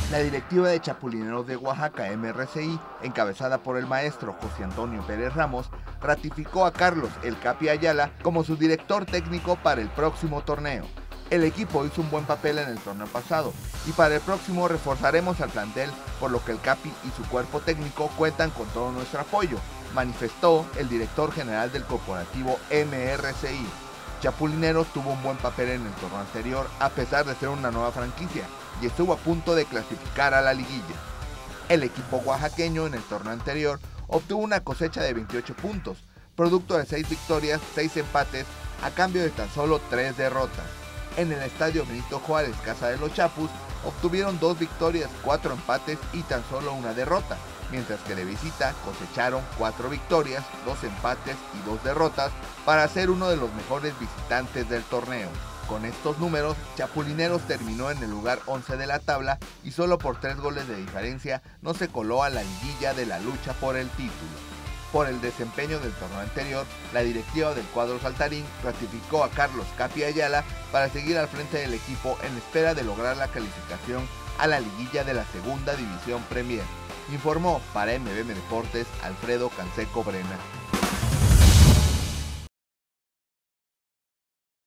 La directiva de Chapulineros de Oaxaca, MRCI, encabezada por el maestro José Antonio Pérez Ramos, ratificó a Carlos El Capi Ayala como su director técnico para el próximo torneo. El equipo hizo un buen papel en el torneo pasado y para el próximo reforzaremos al plantel, por lo que el Capi y su cuerpo técnico cuentan con todo nuestro apoyo, manifestó el director general del corporativo MRCI. Chapulineros tuvo un buen papel en el torneo anterior a pesar de ser una nueva franquicia y estuvo a punto de clasificar a la liguilla. El equipo oaxaqueño en el torneo anterior obtuvo una cosecha de 28 puntos, producto de 6 victorias, 6 empates, a cambio de tan solo 3 derrotas. En el estadio Benito Juárez, Casa de los Chapus, obtuvieron 2 victorias, 4 empates y tan solo una derrota, mientras que de visita cosecharon 4 victorias, 2 empates y 2 derrotas para ser uno de los mejores visitantes del torneo. Con estos números, Chapulineros terminó en el lugar 11 de la tabla y solo por 3 goles de diferencia no se coló a la liguilla de la lucha por el título. Por el desempeño del torneo anterior, la directiva del cuadro saltarín ratificó a Carlos Capi Ayala para seguir al frente del equipo en espera de lograr la calificación a la liguilla de la Segunda División Premier. Informó para MBM Deportes Alfredo Canseco Brena.